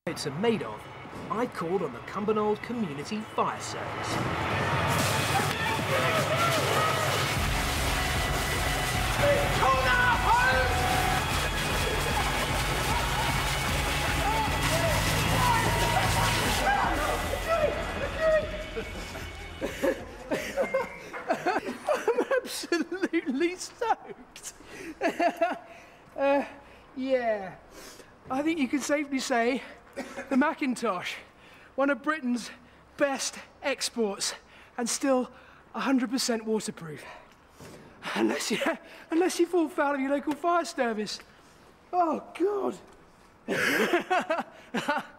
Are made of, I called on the Cumbernauld Community Fire Service. I'm absolutely stoked. Yeah, I think you can safely say the Mackintosh, one of Britain's best exports, and still 100% waterproof. Unless you fall foul of your local fire service. Oh, God.